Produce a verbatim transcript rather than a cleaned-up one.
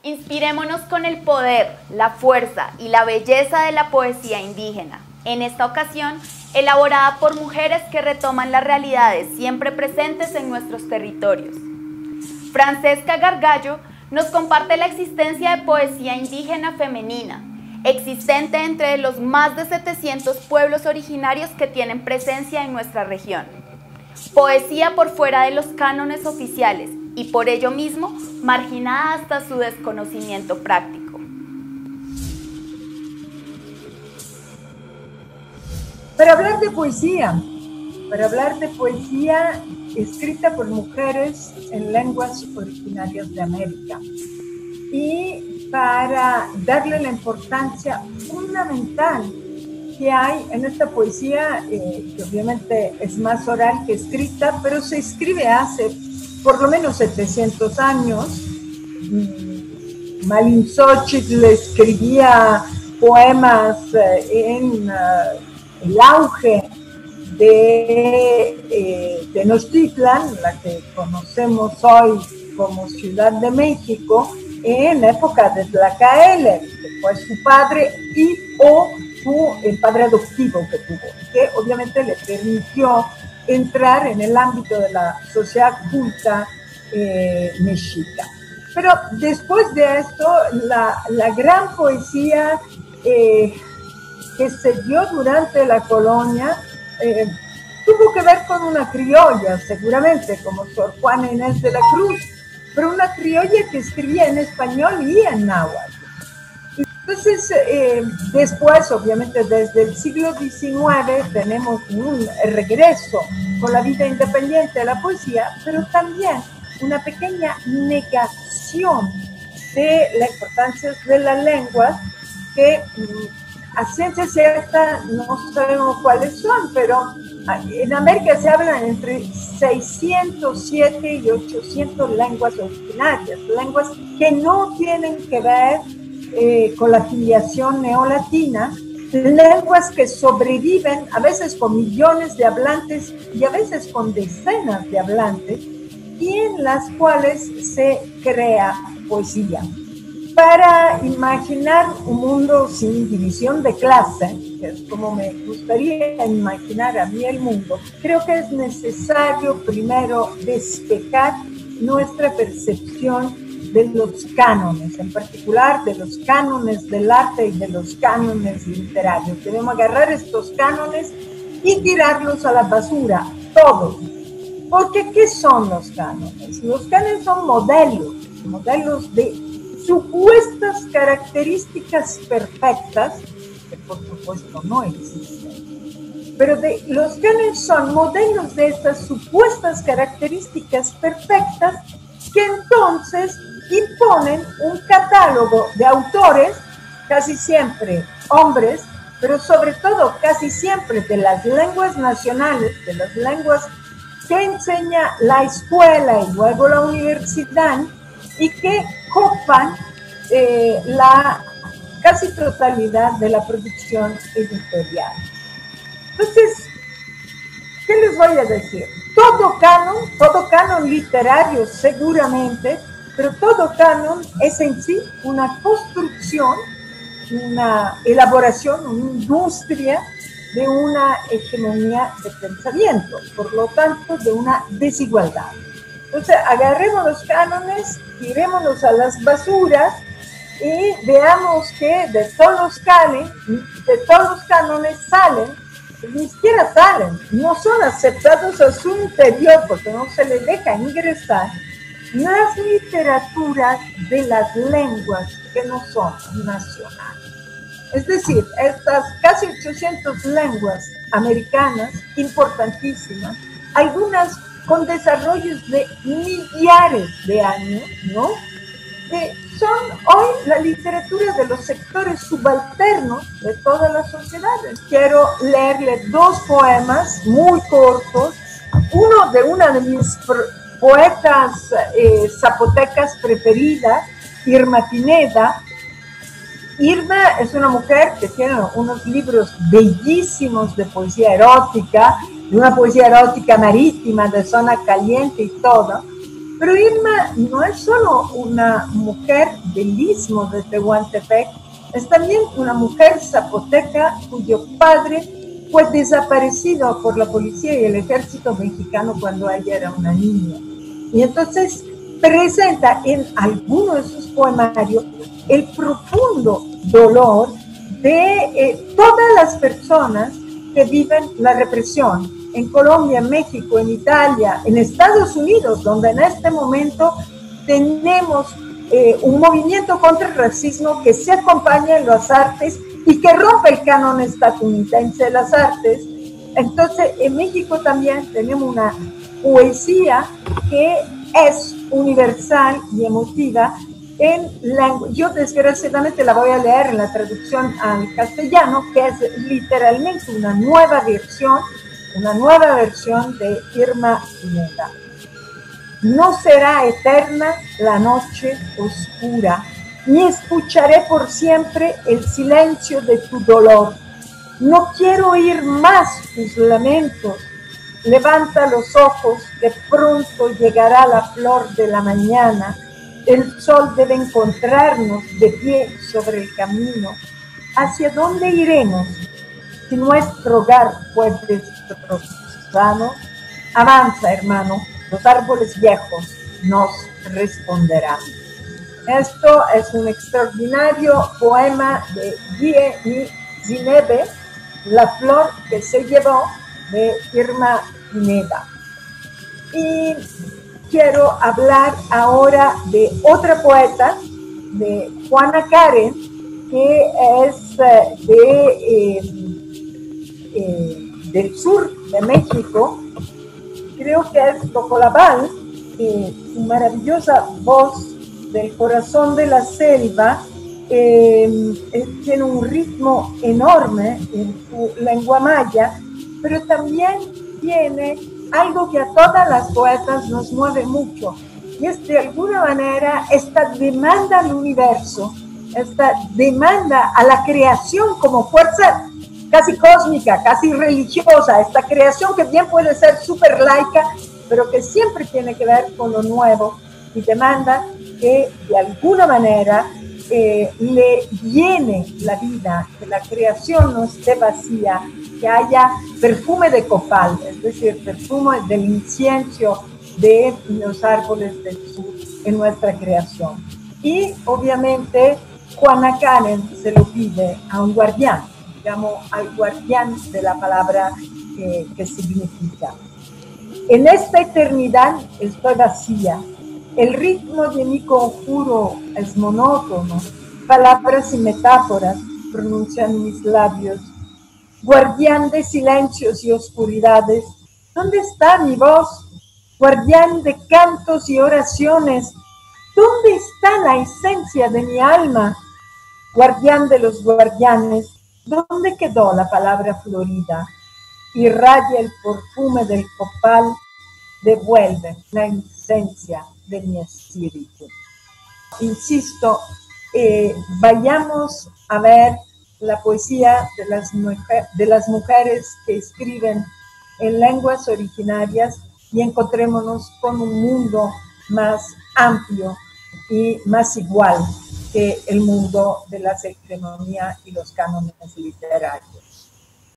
Inspirémonos con el poder, la fuerza y la belleza de la poesía indígena, en esta ocasión elaborada por mujeres que retoman las realidades siempre presentes en nuestros territorios. Francesca Gargallo nos comparte la existencia de poesía indígena femenina, existente entre los más de setecientos pueblos originarios que tienen presencia en nuestra región. Poesía por fuera de los cánones oficiales y por ello mismo marginada hasta su desconocimiento práctico. Para hablar de poesía, para hablar de poesía escrita por mujeres en lenguas originarias de América y para darle la importancia fundamental que hay en esta poesía, eh, que obviamente es más oral que escrita, pero se escribe hace por lo menos setecientos años. Malintzóchitl escribía poemas en uh, el auge de eh, Tenochtitlan, la que conocemos hoy como Ciudad de México, en la época de Tlacaele, que fue su padre y o su, el padre adoptivo que tuvo, que obviamente le permitió entrar en el ámbito de la sociedad culta eh, mexica. Pero después de esto, la, la gran poesía eh, que se dio durante la colonia eh, tuvo que ver con una criolla, seguramente, como Sor Juana Inés de la Cruz, pero una criolla que escribía en español y en náhuatl. Entonces, eh, después, obviamente, desde el siglo diecinueve tenemos un regreso con la vida independiente de la poesía, pero también una pequeña negación de la importancia de las lenguas que a ciencia cierta no sabemos cuáles son, pero en América se hablan entre seiscientos siete y ochocientas lenguas originarias, lenguas que no tienen que ver eh, con la filiación neolatina, lenguas que sobreviven a veces con millones de hablantes y a veces con decenas de hablantes, y en las cuales se crea poesía. Para imaginar un mundo sin división de clase, que es como me gustaría imaginar a mí el mundo, creo que es necesario primero despejar nuestra percepción de los cánones, en particular de los cánones del arte y de los cánones literarios. Debemos agarrar estos cánones y tirarlos a la basura, todos. Porque, ¿qué son los cánones? Los cánones son modelos, modelos de supuestas características perfectas, que por supuesto no existen, pero de, los cánones son modelos de estas supuestas características perfectas que entonces imponen un catálogo de autores, casi siempre hombres, pero sobre todo casi siempre de las lenguas nacionales, de las lenguas que enseña la escuela y luego la universidad, y que copan eh, la casi totalidad de la producción editorial. Entonces, ¿qué les voy a decir? Todo canon, todo canon literario seguramente, pero todo canon es en sí una construcción, una elaboración, una industria de una hegemonía de pensamiento, por lo tanto de una desigualdad. Entonces, agarremos los cánones, tirémonos a las basuras y veamos que de todos los cánones, de todos los cánones salen, ni siquiera salen, no son aceptados a su interior porque no se les deja ingresar las literaturas de las lenguas que no son nacionales. Es decir, estas casi ochocientas lenguas americanas, importantísimas, algunas con desarrollos de millares de años, ¿no? Que son hoy la literatura de los sectores subalternos de todas las sociedades. Quiero leerle dos poemas muy cortos, uno de una de mis poetas eh, zapotecas preferidas, Irma Pineda. Irma es una mujer que tiene unos libros bellísimos de poesía erótica, de una poesía erótica marítima, de zona caliente y todo, Pero Irma no es solo una mujer del istmo de Tehuantepec, es también una mujer zapoteca cuyo padre fue desaparecido por la policía y el ejército mexicano cuando ella era una niña. Y entonces presenta en alguno de sus poemarios el profundo dolor de eh, todas las personas que viven la represión en Colombia, en México, en Italia, en Estados Unidos, donde en este momento tenemos eh, un movimiento contra el racismo que se acompaña en las artes y que rompe el canon estadounidense de las artes. Entonces, en México también tenemos una poesía que es universal y emotiva. En lengua, yo desgraciadamente la voy a leer en la traducción al castellano, que es literalmente una nueva versión, una nueva versión de Irma Pineda. No será eterna la noche oscura, ni escucharé por siempre el silencio de tu dolor. No quiero oír más tus lamentos. Levanta los ojos, que pronto llegará la flor de la mañana. El sol debe encontrarnos de pie sobre el camino. ¿Hacia dónde iremos? Si nuestro hogar fue destrozado, avanza, hermano, los árboles viejos nos responderán. Esto es un extraordinario poema de Guy Zinebe, La flor que se llevó, de Irma Pineda. Y quiero hablar ahora de otra poeta, de Juana Karen, que es de, eh, eh, del sur de México. Creo que es Tocolabal, eh, su maravillosa voz del corazón de la selva, eh, eh, tiene un ritmo enorme en su lengua maya, pero también tiene algo que a todas las poetas nos mueve mucho, y es de alguna manera esta demanda al universo, esta demanda a la creación como fuerza casi cósmica, casi religiosa, esta creación que bien puede ser súper laica, pero que siempre tiene que ver con lo nuevo, y demanda que de alguna manera eh, le llene la vida, que la creación no esté vacía, que haya perfume de copal, es decir, perfume del incienso de los árboles del sur en nuestra creación. Y obviamente Juana Karen se lo pide a un guardián, llamo al guardián de la palabra que, que significa. En esta eternidad estoy vacía, el ritmo de mi conjuro es monótono, palabras y metáforas pronuncian mis labios. Guardián de silencios y oscuridades, ¿dónde está mi voz? Guardián de cantos y oraciones, ¿dónde está la esencia de mi alma? Guardián de los guardianes, ¿dónde quedó la palabra florida? Irradia el perfume del copal, devuelve la esencia de mi espíritu. Insisto, eh, vayamos a ver la poesía de las, mujer, de las mujeres que escriben en lenguas originarias y encontrémonos con un mundo más amplio y más igual que el mundo de la hegemonía y los cánones literarios.